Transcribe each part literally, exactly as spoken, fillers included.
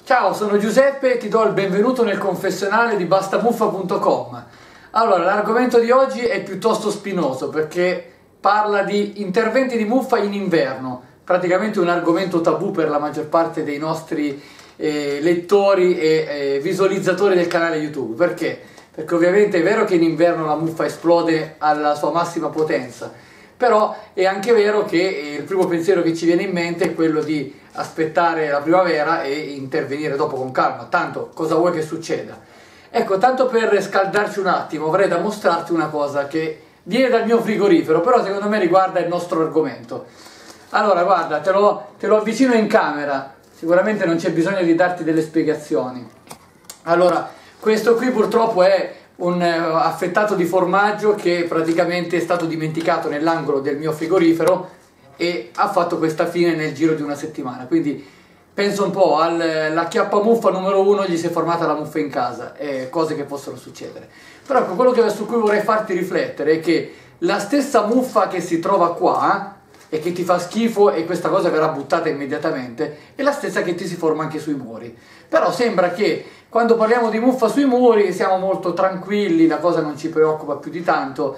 Ciao, sono Giuseppe e ti do il benvenuto nel confessionale di bastamuffa punto com. Allora, l'argomento di oggi è piuttosto spinoso perché parla di interventi di muffa in inverno, praticamente un argomento tabù per la maggior parte dei nostri eh, lettori e eh, visualizzatori del canale YouTube. Perché? Perché ovviamente è vero che in inverno la muffa esplode alla sua massima potenza, però è anche vero che il primo pensiero che ci viene in mente è quello di aspettare la primavera e intervenire dopo con calma. Tanto cosa vuoi che succeda? Ecco, tanto per scaldarci un attimo avrei da mostrarti una cosa che viene dal mio frigorifero, però secondo me riguarda il nostro argomento. Allora guarda, te lo, te lo avvicino in camera, sicuramente non c'è bisogno di darti delle spiegazioni. Allora, questo qui purtroppo è un affettato di formaggio che praticamente è stato dimenticato nell'angolo del mio frigorifero e ha fatto questa fine nel giro di una settimana. Quindi penso un po' all'acchiappamuffa numero uno, gli si è formata la muffa in casa, eh, cose che possono succedere. Però ecco, quello che, su cui vorrei farti riflettere è che la stessa muffa che si trova qua e che ti fa schifo e questa cosa verrà buttata immediatamente è la stessa che ti si forma anche sui muri. Però sembra che quando parliamo di muffa sui muri siamo molto tranquilli, la cosa non ci preoccupa più di tanto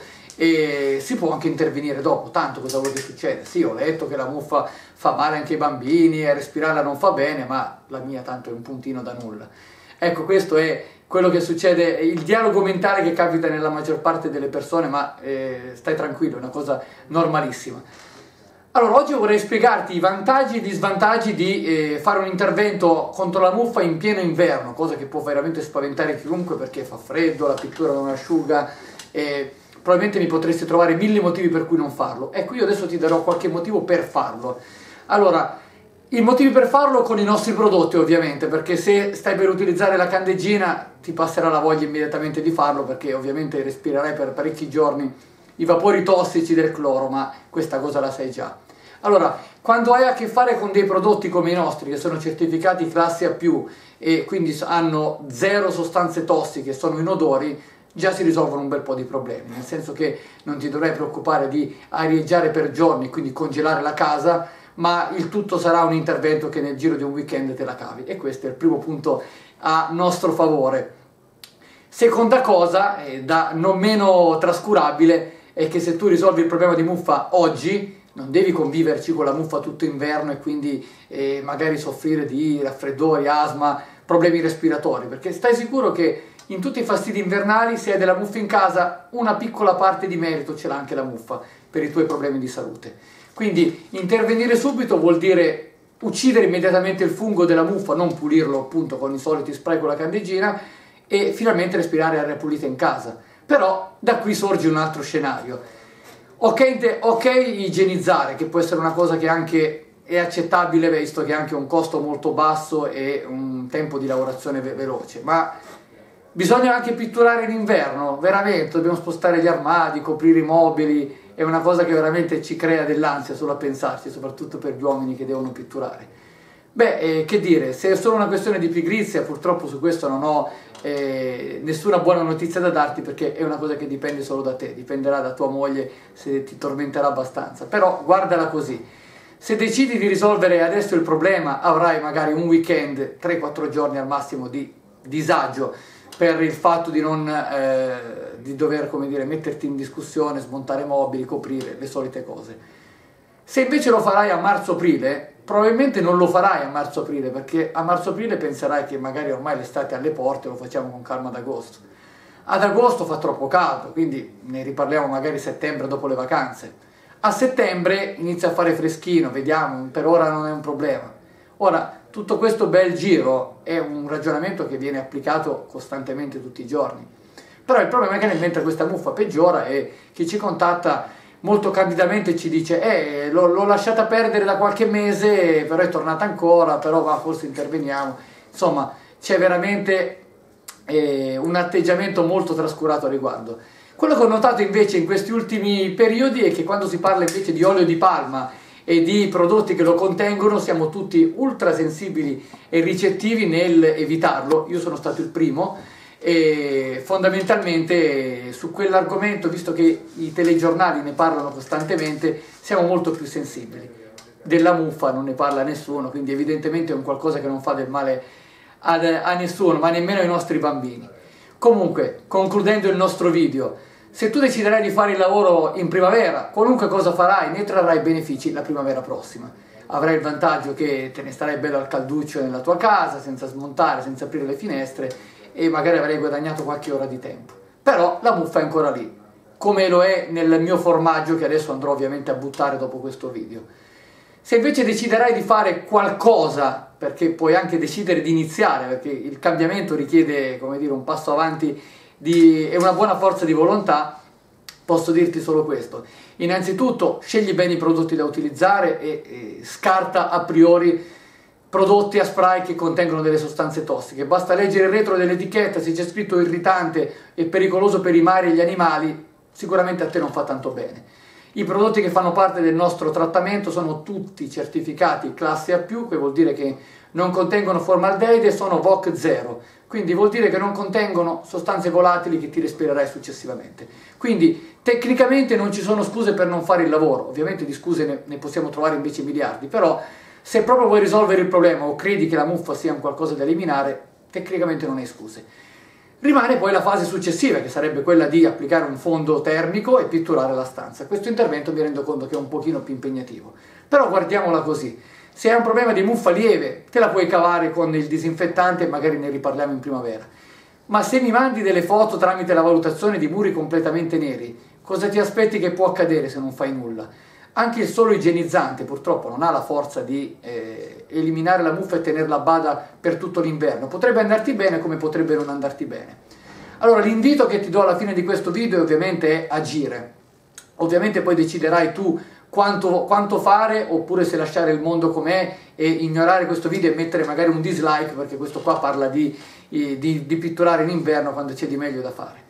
e si può anche intervenire dopo. Tanto cosa vuoi che succeda? Sì, ho letto che la muffa fa male anche ai bambini e respirarla non fa bene, ma la mia tanto è un puntino da nulla. Ecco, questo è quello che succede, il dialogo mentale che capita nella maggior parte delle persone, ma eh, stai tranquillo, è una cosa normalissima. Allora, oggi vorrei spiegarti i vantaggi e gli svantaggi di eh, fare un intervento contro la muffa in pieno inverno, cosa che può veramente spaventare chiunque perché fa freddo, la pittura non asciuga e probabilmente mi potresti trovare mille motivi per cui non farlo. Ecco, io adesso ti darò qualche motivo per farlo. Allora, i motivi per farlo con i nostri prodotti ovviamente, perché se stai per utilizzare la candeggina ti passerà la voglia immediatamente di farlo, perché ovviamente respirerai per parecchi giorni i vapori tossici del cloro, ma questa cosa la sai già. Allora, quando hai a che fare con dei prodotti come i nostri, che sono certificati classe A più, e quindi hanno zero sostanze tossiche, sono inodori, già si risolvono un bel po' di problemi, nel senso che non ti dovrai preoccupare di arieggiare per giorni, quindi congelare la casa, ma il tutto sarà un intervento che nel giro di un weekend te la cavi, e questo è il primo punto a nostro favore. Seconda cosa, eh, da non meno trascurabile, è che se tu risolvi il problema di muffa oggi, non devi conviverci con la muffa tutto inverno e quindi eh, magari soffrire di raffreddori, asma, problemi respiratori, perché stai sicuro che in tutti i fastidi invernali, se hai della muffa in casa, una piccola parte di merito ce l'ha anche la muffa per i tuoi problemi di salute. Quindi intervenire subito vuol dire uccidere immediatamente il fungo della muffa, non pulirlo appunto con i soliti spray con la candeggina e finalmente respirare aria pulita in casa. Però da qui sorge un altro scenario. Ok, ok igienizzare, che può essere una cosa che anche è accettabile visto che ha anche un costo molto basso e un tempo di lavorazione ve veloce, ma bisogna anche pitturare in inverno, veramente, dobbiamo spostare gli armadi, coprire i mobili, è una cosa che veramente ci crea dell'ansia solo a pensarci, soprattutto per gli uomini che devono pitturare. Beh, eh, che dire, se è solo una questione di pigrizia, purtroppo su questo non ho eh, nessuna buona notizia da darti, perché è una cosa che dipende solo da te, dipenderà da tua moglie se ti tormenterà abbastanza, però guardala così. Se decidi di risolvere adesso il problema, avrai magari un weekend, tre quattro giorni al massimo di disagio per il fatto di non eh, di dover, come dire, metterti in discussione, smontare mobili, coprire, le solite cose. Se invece lo farai a marzo-aprile, probabilmente non lo farai a marzo-aprile, perché a marzo-aprile penserai che magari ormai l'estate è alle porte, lo facciamo con calma ad agosto. Ad agosto fa troppo caldo, quindi ne riparliamo magari a settembre dopo le vacanze. A settembre inizia a fare freschino, vediamo, per ora non è un problema. Ora, tutto questo bel giro è un ragionamento che viene applicato costantemente tutti i giorni. Però il problema è che nel mentre questa muffa peggiora e chi ci contatta molto candidamente ci dice eh, l'ho lasciata perdere da qualche mese, però è tornata ancora, però va, forse interveniamo. Insomma, c'è veramente eh, un atteggiamento molto trascurato a riguardo. Quello che ho notato invece in questi ultimi periodi è che quando si parla invece di olio di palma e di prodotti che lo contengono, siamo tutti ultra sensibili e ricettivi nel evitarlo. Io sono stato il primo e fondamentalmente su quell'argomento, visto che i telegiornali ne parlano costantemente, siamo molto più sensibili. Della muffa non ne parla nessuno, quindi evidentemente è un qualcosa che non fa del male ad, a nessuno, ma nemmeno ai nostri bambini. Comunque, concludendo il nostro video, se tu deciderai di fare il lavoro in primavera, qualunque cosa farai, ne trarrai benefici la primavera prossima. Avrai il vantaggio che te ne starai bello al calduccio nella tua casa, senza smontare, senza aprire le finestre, e magari avrai guadagnato qualche ora di tempo. Però la muffa è ancora lì, come lo è nel mio formaggio, che adesso andrò ovviamente a buttare dopo questo video. Se invece deciderai di fare qualcosa, perché puoi anche decidere di iniziare, perché il cambiamento richiede, come dire, un passo avanti di, e una buona forza di volontà, posso dirti solo questo. Innanzitutto scegli bene i prodotti da utilizzare e, e scarta a priori prodotti a spray che contengono delle sostanze tossiche. Basta leggere il retro dell'etichetta, se c'è scritto irritante e pericoloso per i mari e gli animali, sicuramente a te non fa tanto bene. I prodotti che fanno parte del nostro trattamento sono tutti certificati classe A più, che vuol dire che non contengono formaldeide e sono V O C zero, quindi vuol dire che non contengono sostanze volatili che ti respirerai successivamente. Quindi tecnicamente non ci sono scuse per non fare il lavoro, ovviamente di scuse ne, ne possiamo trovare invece miliardi, però se proprio vuoi risolvere il problema o credi che la muffa sia un qualcosa da eliminare, tecnicamente non hai scuse. Rimane poi la fase successiva, che sarebbe quella di applicare un fondo termico e pitturare la stanza. Questo intervento mi rendo conto che è un pochino più impegnativo, però guardiamola così. Se hai un problema di muffa lieve, te la puoi cavare con il disinfettante e magari ne riparliamo in primavera. Ma se mi mandi delle foto tramite la valutazione di muri completamente neri, cosa ti aspetti che può accadere se non fai nulla? Anche il solo igienizzante purtroppo non ha la forza di eh, eliminare la muffa e tenerla a bada per tutto l'inverno. Potrebbe andarti bene come potrebbe non andarti bene. Allora l'invito che ti do alla fine di questo video ovviamente è agire. Ovviamente poi deciderai tu quanto, quanto fare, oppure se lasciare il mondo com'è e ignorare questo video e mettere magari un dislike, perché questo qua parla di, di, di pitturare in inverno quando c'è di meglio da fare.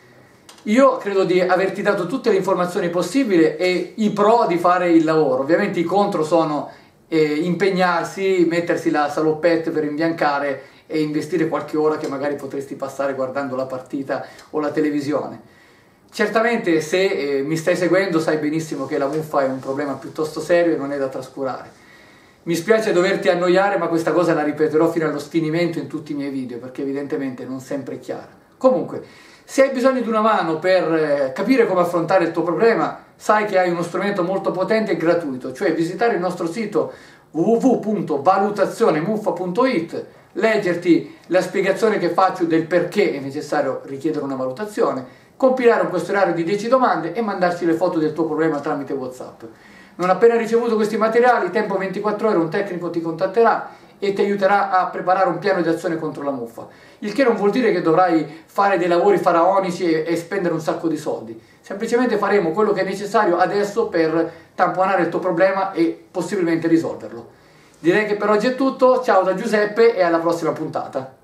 Io credo di averti dato tutte le informazioni possibili e i pro di fare il lavoro. Ovviamente i contro sono eh, impegnarsi, mettersi la saloppette per imbiancare e investire qualche ora che magari potresti passare guardando la partita o la televisione. Certamente se eh, mi stai seguendo sai benissimo che la muffa è un problema piuttosto serio e non è da trascurare. Mi spiace doverti annoiare, ma questa cosa la ripeterò fino allo sfinimento in tutti i miei video, perché evidentemente non sempre è chiara. Comunque, se hai bisogno di una mano per eh, capire come affrontare il tuo problema, sai che hai uno strumento molto potente e gratuito, cioè visitare il nostro sito w w w punto valutazionemuffa punto it, leggerti la spiegazione che faccio del perché è necessario richiedere una valutazione, compilare un questionario di dieci domande e mandarci le foto del tuo problema tramite WhatsApp. Non appena ricevuto questi materiali, tempo ventiquattro ore, un tecnico ti contatterà e ti aiuterà a preparare un piano di azione contro la muffa. Il che non vuol dire che dovrai fare dei lavori faraonici e, e spendere un sacco di soldi. Semplicemente faremo quello che è necessario adesso per tamponare il tuo problema e possibilmente risolverlo. Direi che per oggi è tutto, ciao da Giuseppe e alla prossima puntata.